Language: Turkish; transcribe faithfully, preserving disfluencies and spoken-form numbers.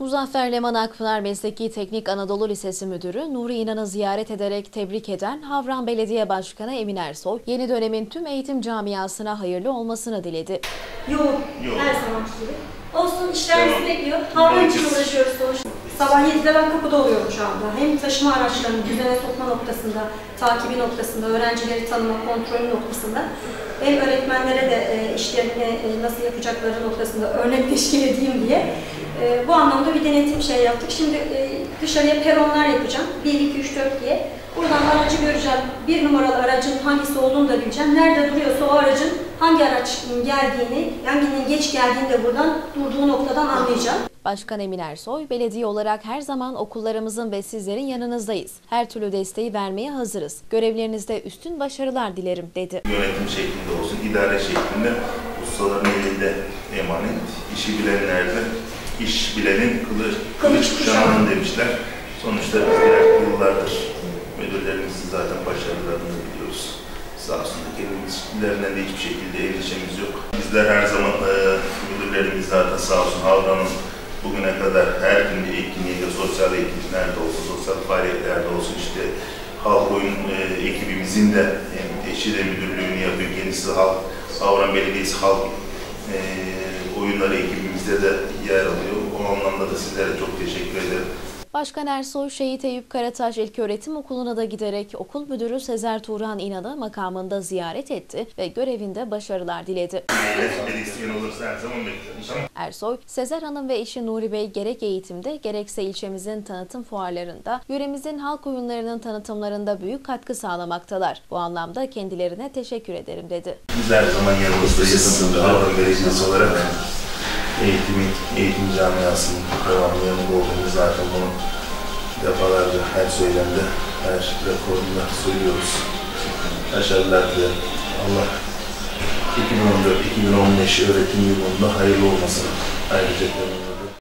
Muzaffer Leman Akpınar Mesleki Teknik Anadolu Lisesi Müdürü Nuri İnan'ı ziyaret ederek tebrik eden Havran Belediye Başkanı Emin Ersoy, yeni dönemin tüm eğitim camiasına hayırlı olmasını diledi. Yoğun, Yoğun. Her zaman gibi. Olsun, işler bizi bekliyor. Havran için uğraşıyoruz sonuçta. Sabah yedide ben kapıda oluyorum şu anda. Hem taşıma araçlarını düzene sokma noktasında, takibi noktasında, öğrencileri tanıma, kontrolü noktasında, hem öğretmenlere de e, işlerini e, nasıl yapacakları noktasında örnek teşkil edeyim diye e, bu anlamda bir denetim şey yaptık. Şimdi e, dışarıya peronlar yapacağım. bir, iki, üç, dört diye. Buradan aracı göreceğim. Bir numaralı aracın hangisi olduğunu da bileceğim. Nerede duruyorsa o aracın hangi araçın geldiğini, hanginin geç geldiğini de buradan durduğu noktadan anlayacağım. Başkan Emin Ersoy, belediye olarak her zaman okullarımızın ve sizlerin yanınızdayız. Her türlü desteği vermeye hazırız. Görevlerinizde üstün başarılar dilerim, dedi. Yönetim şeklinde olsun, idare şeklinde ustaların elinde emanet, işi bilenlerde, iş bilenin kılıç, kılıç kuşağının demişler. Sonuçta bizler yıllardır müdürlerimizin zaten başarılarını biliyoruz. Sağ olsun kendilerinden de hiçbir şekilde endişemiz yok. Bizler her zaman e, müdürlerimiz zaten sağ olsun Havran'ın bugüne kadar her gün etkinliğinde, sosyal etkinliklerde olsun, sosyal faaliyetlerde olsun, işte halk oyun e, ekibimizin de yani eşi de müdürlüğünü yapıyor. Kendisi halk, Havran Belediyesi halk e, oyunları ekibimizde de yer alıyor. O anlamda da sizlere çok teşekkür ederim. Başkan Ersoy, Şehit Eyüp Karataş İlköğretim Okulu'na da giderek okul müdürü Sezer Turan İnan'ı makamında ziyaret etti ve görevinde başarılar diledi. Ersoy, Sezer Hanım ve eşi Nuri Bey gerek eğitimde gerekse ilçemizin tanıtım fuarlarında, yöremizin halk oyunlarının tanıtımlarında büyük katkı sağlamaktalar. Bu anlamda kendilerine teşekkür ederim, dedi. Biz her zaman yanımızdayız. Havran Belediyesi olarak eğitimin, eğitim camiasının devamlı yanında olduğumuz zaten bunu defalarca her söylemde, her raporunda söylüyoruz. Başarılar dilerim. Allah iki bin on dört iki bin on beş öğretim yılında hayırlı olmasını ayrıca